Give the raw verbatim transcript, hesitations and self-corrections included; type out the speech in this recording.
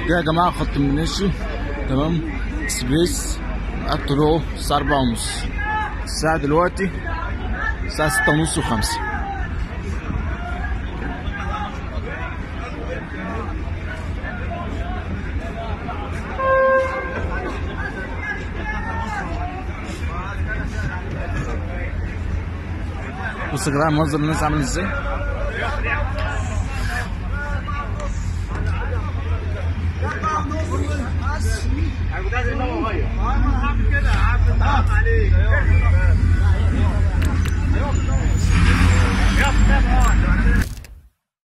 ده يا جماعه خط المنشي تمام اكسبريس. قعدت له الساعه أربعة ونص، الساعه دلوقتي الساعه ستة ونص وخمسة. بص يا جماعه منظر الناس عامل ازاي. عليك